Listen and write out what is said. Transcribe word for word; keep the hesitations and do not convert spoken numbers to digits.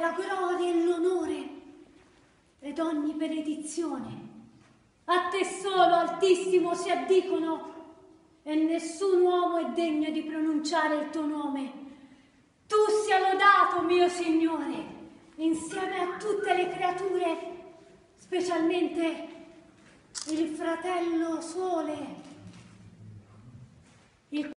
la gloria e l'onore ed ogni benedizione. A te solo, Altissimo, si addicono, e nessun uomo è degno di pronunciare il tuo nome. Tu sia lodato, mio Signore, insieme a tutte le creature, specialmente il fratello Sole,